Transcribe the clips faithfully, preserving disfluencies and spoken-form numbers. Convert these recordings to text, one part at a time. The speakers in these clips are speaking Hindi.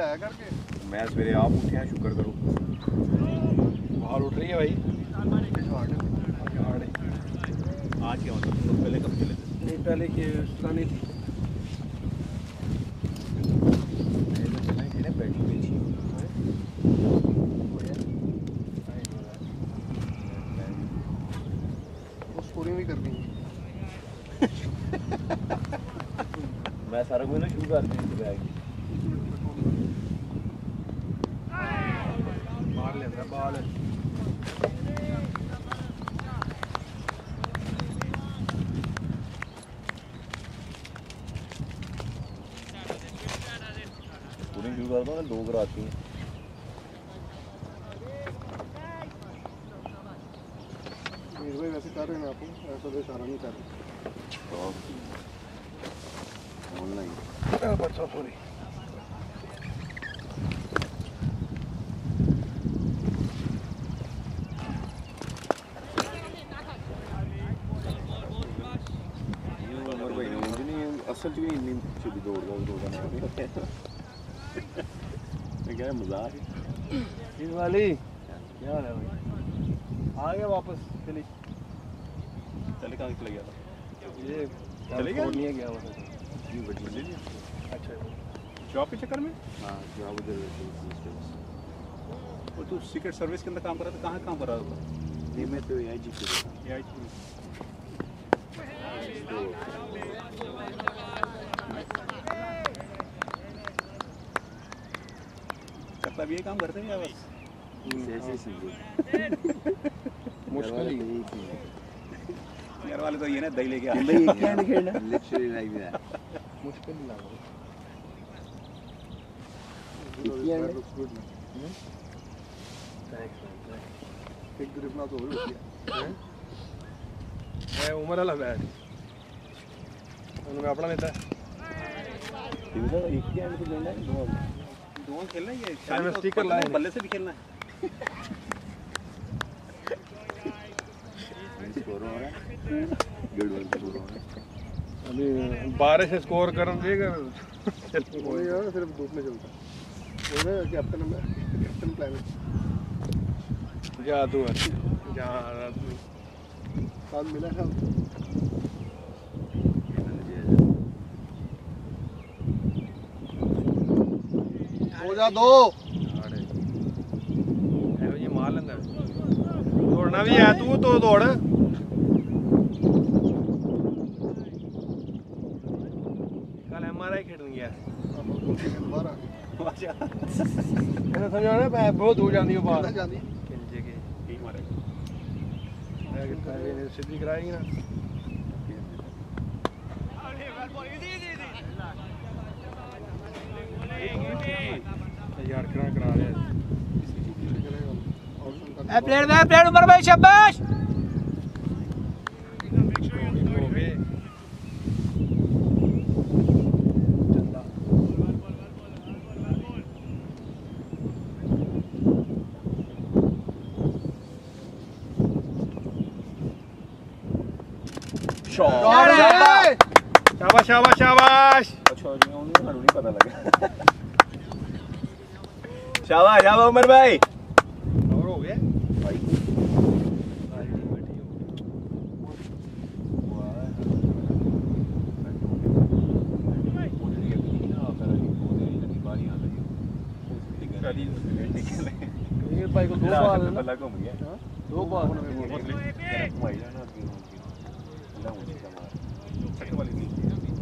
आया करके। मैं सवेरे आप उठे हैं, शुक्र करो। बाहर उठ रही है भाई। आज क्या मतलब तो पहले कब चले थे? नहीं पहले की नहीं थी। स्कोरिंग भी करनी है। मैं सारा कुछ ना शुरू कर दी बैग मार लेता बॉल। स्कोरिंग शुरू कर दो ना, दो कराती हैं। भाई वैसे कर रहे हैं आप, ऐसा तो इशारा नहीं कर रहे। ऑनलाइन बच्चा सॉरी उमर भाई ने मुझे नहीं असल में इतनी सीधी दौड़ दौड़ दौड़ मैं क्या मजाक है इस वाली क्या हाल है भाई? आ गया वापस चली चले कहाँ चले गया था? ये चले गया नहीं गया मतलब ये बड़ी ले लिया। अच्छा जॉब के चक्कर में? हाँ जॉब उधर और तू सीक्रेट सर्विस के अंदर काम कर रहा था, कहाँ काम कर रहा था? नहीं मैं तो आई जी पे था। आई थी करता भी ये काम करते हैं या बस ऐसे सीधे मुश्किल ही यार वाले तो ये ना दही लेके आ भाई ये क्या नहीं खेलना लिटरली लाइक दैट मुश्किल ही लगा लुक्स गुड ना एक ग्रिप ना तो हो गया है उमर वाला बैट उन्होंने अपना लेता है तो एक ही एंड पे लेना है, दो दो खेलना है ये शायद स्टिकर लाए बल्ले से भी खेलना है। स्कोर हो रहा है गुड वन स्कोर हो रहा है अभी बारह से स्कोर करन देगा वो यार सिर्फ धूप में चलता है वो ना कैप्टन में कैप्टन प्लान जा तू जा साथ मिला है हो जा दो एहो जी मार लेंदा दौड़ना भी है तू तो दौड़ कल एमआरआई खेलने गया बारह मैंने समझा ना मैं बहुत दूर जाती हूँ बाहर जाती किंजे के ठीक मारे मैं सीधी कराएगी ना यार करा करा रहे ए प्लेयर दे प्लेयर उमर भाई शाबाश शाबाश शाबाश शाबाश अच्छा जी उन्हें नहीं पता लगा शाबाश शाबाश उमर भाई और हो गया भाई ये भाई को दो बार है ना पल्ला घूम गया दो बार घुमाई जाना अभी पल्ला मुझे कमा सेकंड वाली नहीं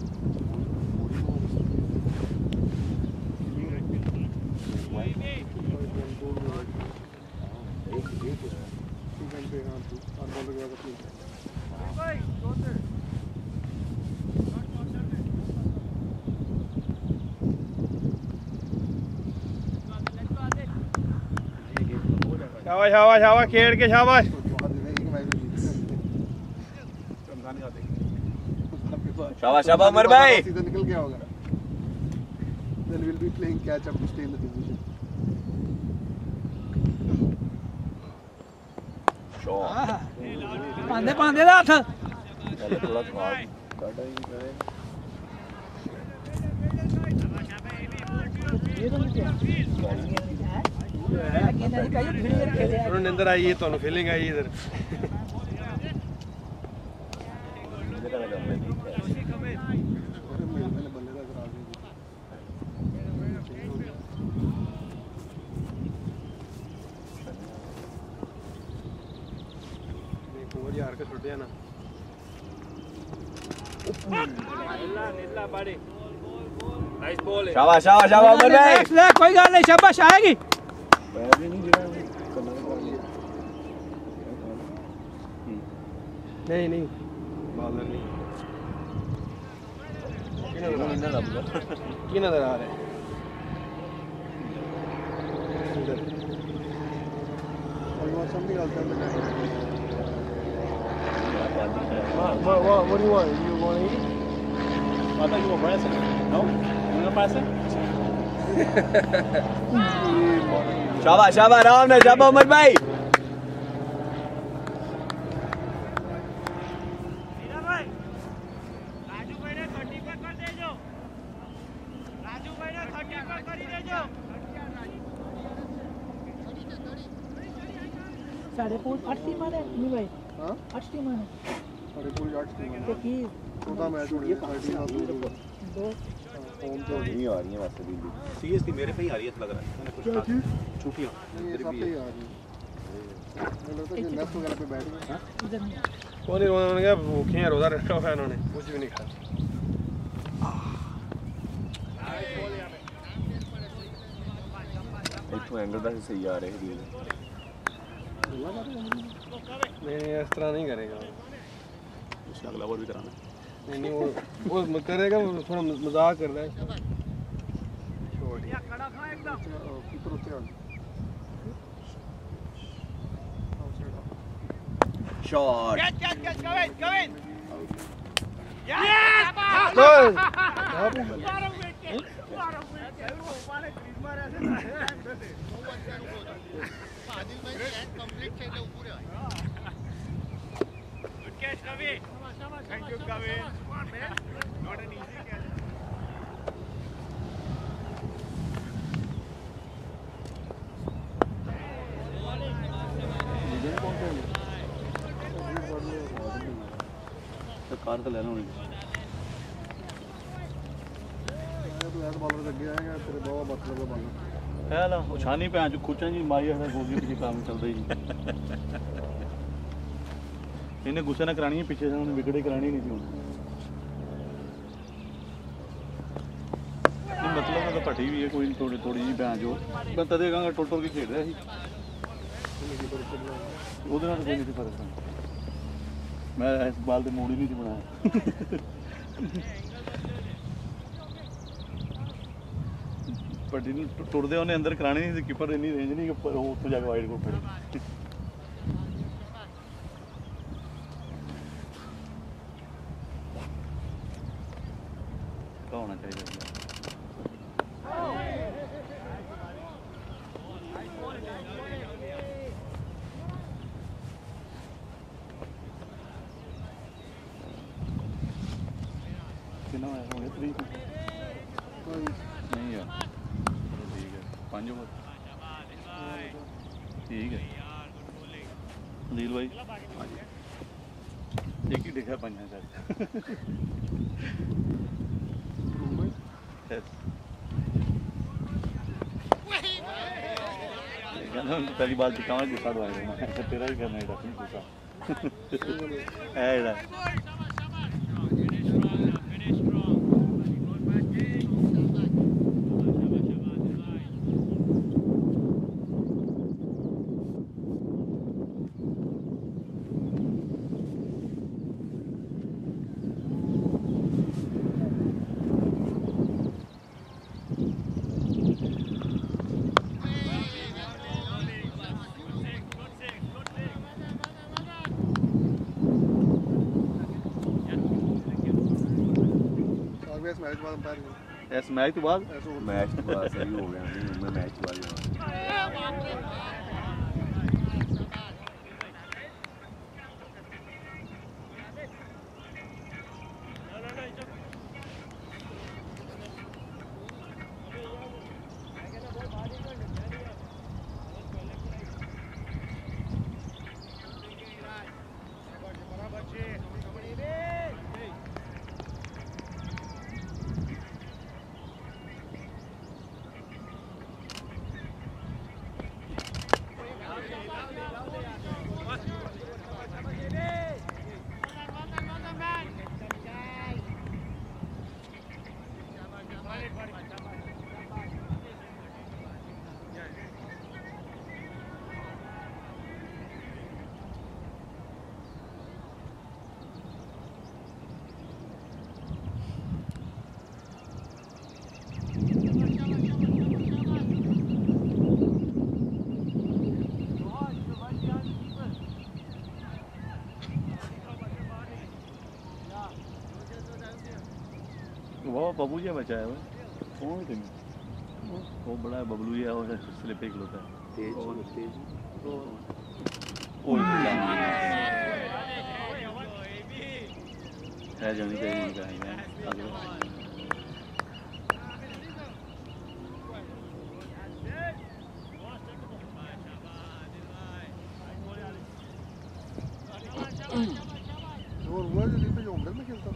शाबाश शाबाश शाबाश खेल के शाबाश शाबाश शाबाश उमर भाई सीजन निकल गया होगा then we'll be playing catch up to stay in the division पांदे पांदे दा हथ पहले थोड़ा खास काटा ही करे उन्होंने अंदर आई है तो फीलिंग आई इधर यार के छोटे ना शाबाश शाबाश शाबाश उमर भाई कोई गल नहीं शाबाश आएगी नहीं नहीं बॉलर नहीं की नजर आ रहे मौसम भी गलत है What, what, what do you want? You want to eat? I thought you were pressing. No? You were pressing? शाबाश शाबाश आराम से शाबाश उमर भाई साढ़े पाँच आठ टीम है नहीं भाई हाँ आठ टीम है साढ़े पूरी आठ टीम है तो की चौदह मैच हो गए थर्टी ना दो दो होम तो नहीं आ रही है वैसे भी सीरियसली मेरे पे ही आ रही है लग रहा है मैंने कुछ क्या चीज छुट्टियां ये सब पे ही आ रही है मुझे लगता है कि नेक्स्ट वगैरह पे बैठ गए इधर नहीं कौन ही उन्होंने कहा भूखे हैं रोजा रखा हुआ है उन्होंने कुछ भी नहीं खाया इथों एंगल दा सही आ रहे हैं नहीं इस तरह नहीं करेगा उसका अगला ओवर भी कराना नहीं नहीं वो वो करेगा वो थोड़ा मजाक कर रहा है छोड़ दिया कीपर उसे shot goal Thank you, Kavin. Not an easy catch. तो कार तो लेना होगी तो यार बॉलर लग गया है तेरे बहुत मतलब है बॉलर है ना उछानी पे आज खुचा जी मारी है गोली पीछे काम चल रही इन्हें गुस्सा ना करानी है पीछे से उन्हें विकेट करानी नहीं थी उन्हें मतलब मैं तो घटी भी है कोई थोड़ी थोड़ी जी भैन जो मैं तदे कहूँगा टोल टोल के खेल रहा है ਉਹਦੇ ਨਾਲ ਕੋਈ ਨਹੀਂ ਫਰਕ ਪੈਂਦਾ ਮੈਂ ਇਸ ਬਾਲ ਦੇ ਮੋੜ ਹੀ ਨਹੀਂ ਬਣਾਇਆ ਪੱਟੀ ਨੂੰ ਟੁੱਟਦੇ ਉਹਨੇ ਅੰਦਰ ਕਰਾਣੀ ਨਹੀਂ ਸੀ ਕੀਪਰ ਇੰਨੀ ਰੇਂਜ ਨਹੀਂ ਕਿ ਉਹ ਉੱਥੇ ਜਾ ਕੇ ਵਾਈਡ ਕੋ ਫੜੇ ਹੋਣਾ ਚਾਹੀਦਾ कितना है हो गया थ्री नहीं यार ठीक है पाँच ओवर ठीक है अदिल भाई एक ही देखा पाँच है सर पहली बात दिखावा गुस्सा दवाई तेरा भी करना है गुस्सा है मैच बाद अंपायर इस मैच के बाद मैच के बाद सही हो गया मैं मैच के बाद वो बबू जी बचा है वो कौन है वो बड़ा बबलू है वो स्लिप पे खिलौता है तेज तेज कोई है जानी चाहिए उनका है और वो जो पे जो उम्र में खेलता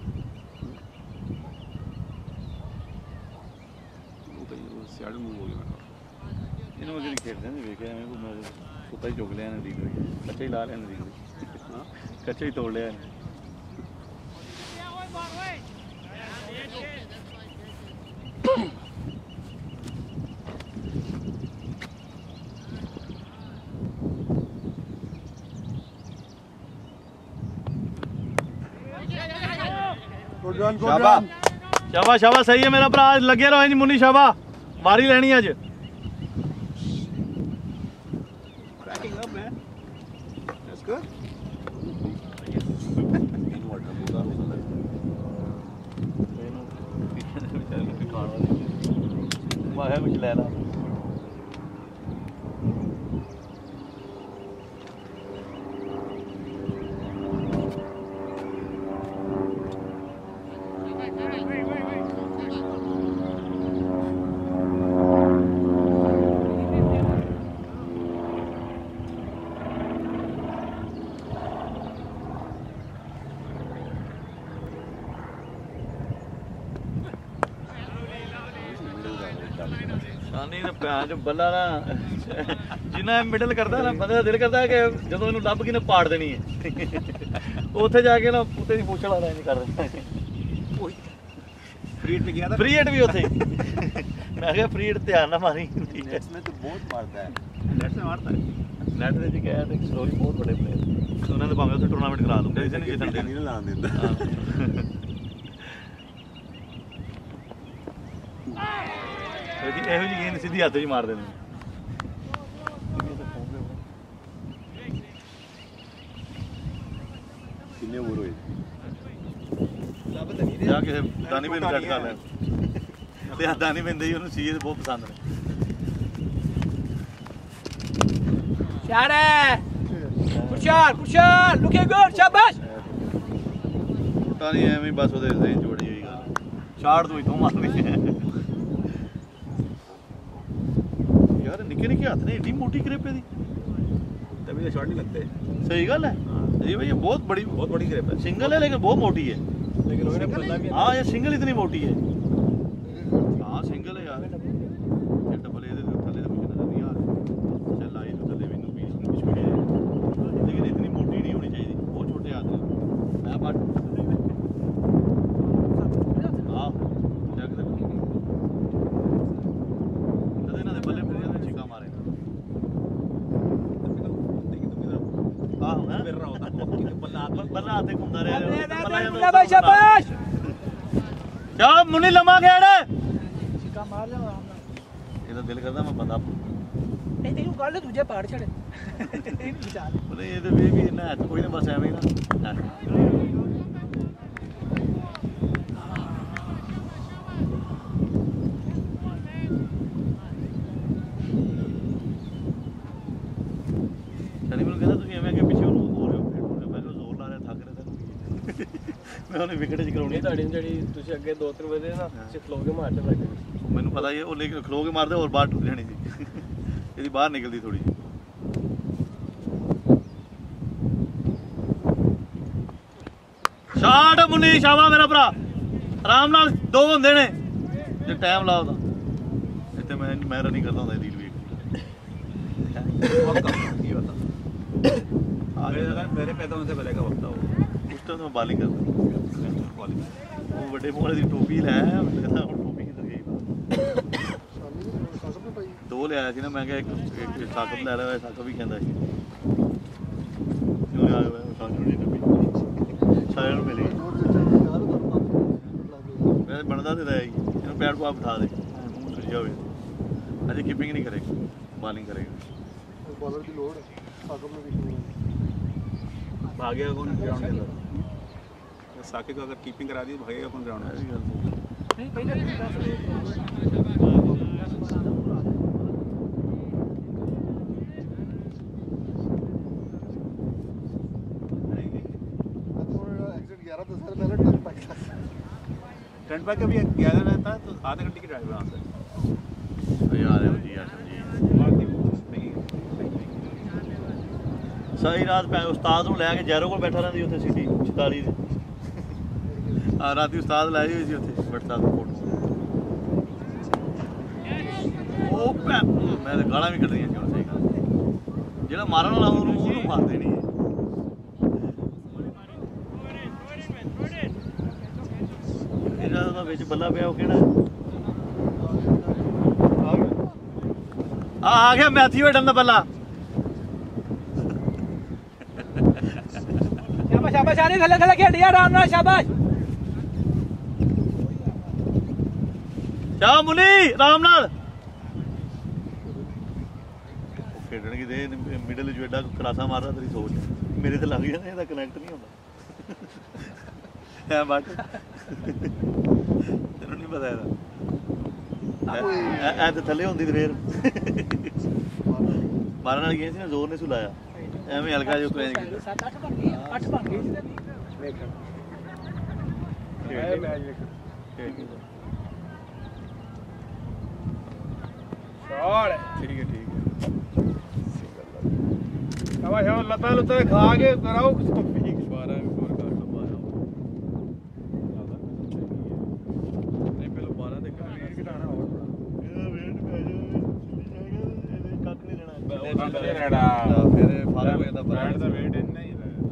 वो तो वो सियाड़ में हो गया इन्होंने वगैरह खेलते हैं देखे हैं को मैं कुत्ता ही चुग लिया ने दी कच्चे ही ला लेने दी हां कच्चे ही तोड़ लिया शाबाश शाबाश शाबाश सही है मेरा भरा आज लगे रहो जी मुन्नी शाबाश वारी लेनी अज cracking up man that's good मैं कुछ ले ला जो बल्ला ना जिन्ना मिडल करता ना बंदे का दिल करता है कि जो इन्हू लभ के पाड़ देनी है उत्थे जाके ना उत्ते दी पूछल वाला नहीं कर रहा फ्री हिट पे गया था फ्री हिट भी उत्थे मैं कहा फ्री हिट ध्यान ना मारी नेट्स में तो बहुत मारता है नेट से मारता है नेट दे जी गया ते स्लोई बहुत बड़े प्लेयर उन्होंने तो भावे उत्थे टूर्नामेंट करा दूंगा इसे नहीं जितन नहीं लान देता ਇਹੋ ਜਿਹੀ ਗੇਂਦ ਸਿੱਧੀ ਹੱਥ 'ਚ ਮਾਰ ਦੇਣੀ ਕਿੰਨੇ ਓਵਰ ਹੋਏ ਜਾ ਕੇ ਦਾਨੀ ਬਿੰਦ ਕੱਟ ਕਰ ਲੈ ਤੇ ਦਾਨੀ ਬਿੰਦ ਹੀ ਉਹਨੂੰ ਸੀਰੀਅਸ ਬਹੁਤ ਪਸੰਦ ਨੇ शारे खुशाल खुशाल लुकिंग गुड शाबाश ਪਤਾ ਨਹੀਂ ਐਵੇਂ ਬਸ ਉਹਦੇ ਸਹੀ ਜੋੜੀ ਹੋਈ ਗੱਲ ਛਾੜ ਤੂੰ ਇਥੋਂ ਮਾਰਨੀ यार निके निके हाथ ने एडी मोटी ग्रिप है दी तभी तो शॉट नहीं लगते सही गल है जी भाई ये बहुत बड़ी बहुत बड़ी ग्रिप है सिंगल है लेकिन बहुत मोटी है लेकिन रोहित ने बदला भी हां ये सिंगल इतनी मोटी है हां सिंगल है यार ये डबल ए दे थल्ले तो मुझे नजर नहीं आ रहा चल आई तो थल्ले मैनू भी छुड़ी है लेकिन इतनी मोटी नहीं होनी चाहिए बहुत छोटे हाथ हैं मैं बात हां चेक कर तदे ना दे बल्ले फिर चिका मारे आहो फिर रहा होता बल्ला बल्ला हाथ घूमता रहे शाबाश शाबाश जा मुन्नी लम्मा खेड़ चिका मार ले आराम नाल ਇਹਦਾ ਦਿਲ ਕਰਦਾ ਮੈਂ ਬੰਦਾ नहीं तेनू गल दूजे पाड़ छड़े नहीं बचा ले बोले ये तो वे भी ना कोई ना बस एवें ना चली मैंने कहता तुम एवें के पीछे हो रहे हो फिर मैं जोर ला रहा थक रहा था मैं उन्हें विकेट च कराउनी ਤੁਹਾਡੀ ਜਿਹੜੀ ਤੁਸੀਂ ਅੱਗੇ ਦੋ ਤਿੰਨ ਵਜੇ ਨਾ ਸਿ ਖਲੋ ਕੇ ਮਾਰ ਕੇ ਬੈਠੇ ਮੈਨੂੰ ਪਤਾ ਹੀ ਹੈ ਉਹ ਲੇਕਿਨ ਖਲੋ ਕੇ ਮਾਰਦੇ ਹੋਰ ਬਾਹਰ ਟੁੱਟ ਜਾਣੀ ਸੀ ਇਹਦੀ ਬਾਹਰ ਨਿਕਲਦੀ ਥੋੜੀ ਸ਼ਾਟ ਮੁੰਨੀ ਸ਼ਾਬਾ ਮੇਰਾ ਭਰਾ ਆਰਾਮ ਨਾਲ ਦੋ ਹੁੰਦੇ ਨੇ ਜੇ ਟਾਈਮ ਲਾਉਦਾ ਇੱਥੇ ਮੈਂ ਮੈਂ ਰਨਿੰਗ ਕਰਦਾ ਹੁੰਦਾ ਰੀਲ ਵੇਖ ये बता आगे अगर मेरे पैदा होने से पहले का वक्त हो उस टाइम मैं बॉलिंग करता वो बड़े मोड़े की टोपी लाया मैं टोपी किधर गई दो ले आया थी ना मैं एक साकब ले रहा है साकब भी कहता है क्यों आ गया साकब ने टोपी सारे ਨੂੰ मिली मैं बनदा ਤੇ ਰਹੀ ਇਹਨੂੰ ਪੈਰ ਪਾ ਬਿਠਾ ਦੇ ਸੁਝਿਆ ਹੋਵੇ ਅਜੇ ਕੀਪਿੰਗ ਨਹੀਂ ਕਰੇਗਾ बॉलिंग करेगा बॉलर की लोड साकिब ने भी भागेगा कौन ग्राउंड के अंदर साकिब को अगर कीपिंग करा दी भागेगा कौन ग्राउंड में ऐसी गल नहीं पहले टर्न बैक कभी ग्यारह रहता है तो आधे घंटे की ड्राइव यहाँ से यार है जी यार जी ਸਾਰੀ ਰਾਤ ਪੈ ਉਸਤਾਦ ਨੂੰ ਲੈ ਕੇ ਜੈਰੋ ਕੋਲ ਬੈਠਾ ਰਹਿੰਦੀ ਉੱਥੇ ਸਿਟੀ ਛਤਾਲੀ ਦੇ ਆ ਰਾਤੀ ਉਸਤਾਦ ਲੈ ਹੋਈ ਸੀ ਉੱਥੇ WhatsApp ਤੇ ਫੋਟੋ ਉਹ ਪੈ ਮੈਂ ਤਾਂ ਗਾਲਾਂ ਵੀ ਕੱਢੀਆਂ ਸੀ ਹੁਣ ਸਹੀ ਗੱਲ ਜਿਹੜਾ ਮਾਰਨ ਵਾਲਾ ਉਹਨੂੰ ਉਹਨੂੰ ਖਾਂਦੇ ਨਹੀਂ ਇਹਦਾ ਤਾਂ ਵਿੱਚ ਬੱਲਾ ਪਿਆ ਉਹ ਕਿਹੜਾ ਆ ਆ ਗਿਆ ਮੈਥਿਊ ਏਡਨ ਦਾ ਬੱਲਾ शाबाश शाबाश आने थले थले खेल दिया आराम नाल शाबाश ਜਾ ਮੁਨੀ ਆਰਾਮ ਨਾਲ ਖੇਡਣਗੇ ਦੇ ਮਿਡਲ ਚ ਐਡਾ ਕਰਾਸਾ ਮਾਰਦਾ ਤੇਰੀ ਸੋਚ ਮੇਰੇ ਤੇ ਲੱਗ ਜਾਂਦਾ ਇਹਦਾ ਕਨੈਕਟ ਨਹੀਂ ਹੁੰਦਾ ਐ ਬਾਟ ਤੈਨੂੰ ਨਹੀਂ ਪਤਾ ਇਹਦਾ ਐ ਤੇ ਥੱਲੇ ਹੁੰਦੀ ਤੇ ਫੇਰ ਮਾਰਨ ਵਾਲੀ ਗਏ ਸੀ ਨਾ ਜ਼ੋਰ ਨੇ ਸੁਲਾਇਆ ਐਵੇਂ ਹਲਕਾ ਜਿਹਾ ਉੱਤੇ ਨਹੀਂ सात आठ बन गई आठ बन गई ਵੇਖ ਕੀਤਾ ਇਹ ਮੈਚ ਵੇਖ ਸ਼ਾਟ ਠੀਕ ਹੈ ਠੀਕ ਹੈ ਆਵਾ ਸ਼ਾਟ ਲੱਤਾਂ ਲੁੱਤਾਂ ਖਾ ਕੇ ਕਰਾਓ ਵੀਕ ਬਾਰਾਂ ਹੋਰ ਕਰ ਲਓ ਬਾਰਾਂ ਨਹੀਂ ਪਹਿਲਾਂ ਬਾਰਾਂ ਦੇ ਕਰ ਵੇਟ ਘਟਾਣਾ ਹੋਰ ਇਹਦਾ ਵੇਟ ਪੈ ਜਾਵੇ ਇਹਦੇ ਕੱਖ ਨਹੀਂ ਲੈਣਾ ਫਿਰ ਫਾਲੋ ਹੋ ਜਾਂਦਾ ਬ੍ਰਾਂਡ ਦਾ weight ਇੰਨਾ ਹੀ ਹੈ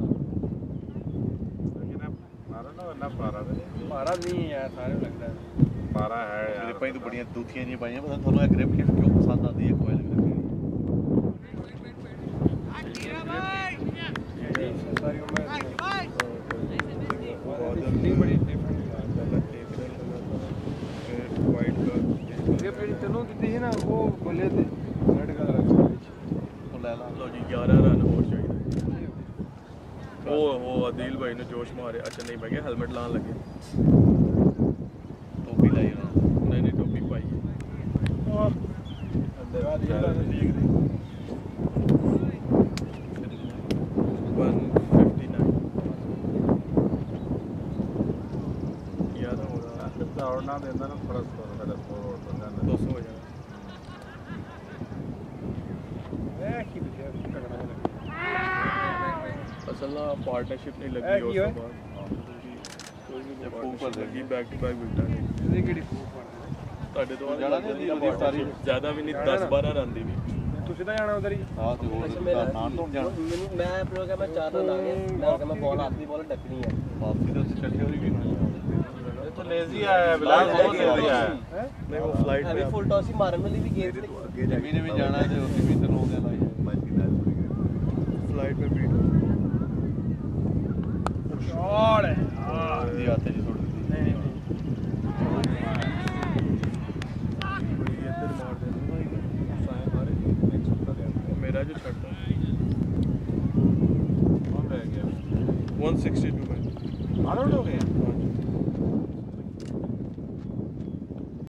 ਲੇਕਿਨ ਮਾਰਾ ਨਾ ਨਾ ਪਾਰਾ ਦੇ ਮਾਰਾ ਨਹੀਂ ਹੈ ਸਾਰੇ ਲੱਗਦਾ ਪਾਰਾ ਹੈ ਯਾਰ ਗ੍ਰਿਪਾਂ ਤੋਂ ਬੜੀਆਂ ਦੂਥੀਆਂ ਨਹੀਂ ਪਾਈਆਂ ਪਤਾ ਤੁਹਾਨੂੰ ਇਹ ਗ੍ਰਿਪ ਕਿਉਂ ਪਸੰਦ ਆਉਂਦੀ ਹੈ ਕੋਇਲ ਗ੍ਰਿਪ ਸਾਰੀ ਉਮਰ ਨਹੀਂ ਬੜੀ ਡਿਫਰੈਂਟ ਵਾਈਟ ਕਲਰ ਇਹ ਜਿਹੜੀ ਤੈਨੂੰ ਦਿੱਤੀ ਸੀ ਨਾ ਉਹ ਬੱਲੇ ਤੇ ਰੈਡ ਕਲਰ ਉਹ ਲੈ ਲਾ ਲੋ ਜੀ ਗਿਆਰਾਂ ਰਨ ਹੋਰ ਚਾਹੀਦੇ ਉਹ ਉਹ ਅਦੀਲ ਭਾਈ ਨੇ ਜੋਸ਼ ਮਾਰਿਆ ਅੱਛਾ ਨਹੀਂ ਮੈਂ ਕਿਹਾ ਹੈਲਮਟ ਲਾਉਣ ਲੱਗੇ ਟੋਪੀ ਲਾਈ ਉਹਨਾਂ ਨਹੀਂ ਨਹੀਂ ਟੋਪੀ ਪਾਈ ਅੰਦਰ ਆ ਜੀ one fifty-nine ਯਾਦ ਹੋਗਾ ਦੌੜਨਾ ਦਿੰਦਾ ਨਾ ਥੋੜਾ ਸਕੋਰ ਮੇਰਾ ਸਕੋਰ ਹੋਰ ਹੋ ਜਾਂਦਾ ਦੋ ਸੌ ਹੋ ਜਾਣਾ ਇਹ ਕੀ ਵਧੀਆ ਤਗੜਾ ਲੱਗਾ ਅਸਲ ਨਾਲ ਪਾਰਟਨਰਸ਼ਿਪ ਨਹੀਂ ਲੱਗੀ ਉਸ ਤੋਂ ਬਾਅਦ ਕੋਈ ਵੀ ਫੂਕ ਲੱਗੀ ਬੈਕ ਟੂ ਬੈਕ ਵਿਕਟਾਂ ਨੇ ਇਹਦੀ ਕਿਹੜੀ ਫੂਕ ਤੁਹਾਡੇ ਤੋਂ ਜ਼ਿਆਦਾ ਨਹੀਂ ਹੁੰਦੀ ਉਹਦੀ ਸਾਰੀ ਜ਼ਿਆਦਾ ਵੀ ਨਹੀਂ ਦਸ ਬਾਰਾਂ ਰਨ ਦੀ ਵੀ ਤੁਸੀਂ ਤਾਂ ਜਾਣਾ ਉਧਰ ਹੀ ਹਾਂ ਤੇ ਹੋਰ ਨਾਨ ਤੋਂ ਜਾਣਾ ਮੈਨੂੰ ਮੈਂ ਪ੍ਰੋਗਰਾਮ ਮੈਂ ਚਾਰ ਰਨ ਆ ਗਏ ਮੈਂ ਕਿਹਾ ਮੈਂ ਬਾਲ ਆਖਰੀ ਬਾਲ ਡੱਕਣੀ ਹੈ ਵਾਪਸੀ ਤੇ ਛੱਡੇ ਹੋਈ ਵੀ ਇਹ ਤਾਂ ਲੇਜ਼ੀ ਆਇਆ ਬਿਲਾਲ ਬਹੁਤ ਲੇਜ਼ੀ ਆਇਆ ਨਹੀਂ ਉਹ ਫਲਾਈਟ ਹੈਵੀ ਫੁੱਲ ਟਾਸ ਹੀ ਮਾਰਨ ਵਾਲੀ ਵੀ ਗੇਮ ਅੱਗੇ ਜਮੀ ਨੇ ਵੀ ਜਾਣਾ ਤੇ ਉੱਥੇ ਵੀ ਤੈਨੂੰ ਉਹਦੇ ਲਾਈ फ्लाइट में बीट शॉट है ਦੀ ਆਤੇ ਜੀ ਥੋੜੀ नहीं नहीं इधर मार देना साए मारे एक सप्ताह दे मेरा जो शॉट था कौन रह गया one sixty-two में आउट हो गया